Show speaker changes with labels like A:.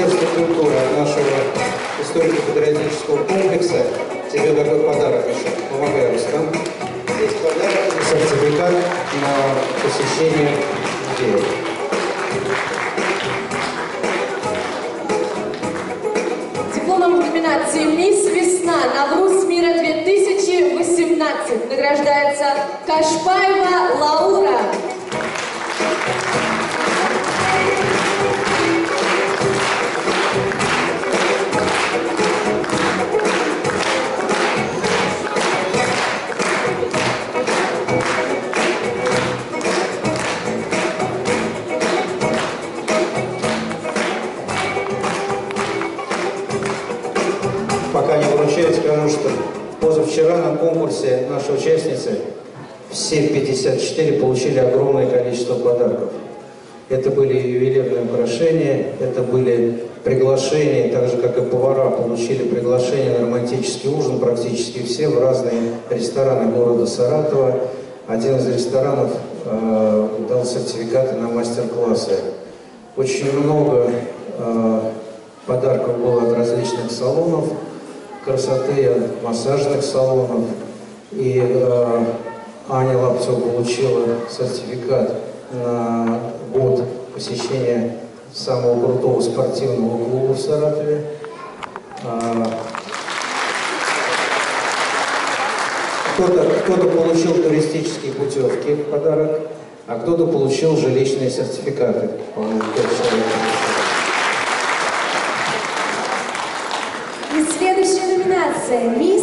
A: Министерства культуры от нашего историко-патриотического комплекса тебе такой подарок еще. Помогай, Рустам. Здесь подарок и сертификат на посещение музея.
B: Дипломом в номинации «Мисс Весна» Навруз мира 2018 награждается Кашпаева Лаура.
A: Пока не вручают, потому что позавчера на конкурсе наши участницы, все 54, получили огромное количество подарков. Это были ювелирные украшения, это были приглашения, так же как и повара получили приглашение на романтический ужин, практически все, в разные рестораны города Саратова. Один из ресторанов дал сертификаты на мастер-классы. Очень много подарков было от различных салонов красоты, от массажных салонов. И Аня Лапцова получила сертификат на год посещения самого крутого спортивного клуба в Саратове. Кто-то получил туристические путевки в подарок, а кто-то получил жилищные сертификаты. По-моему, 5 человек.
B: И следующая номинация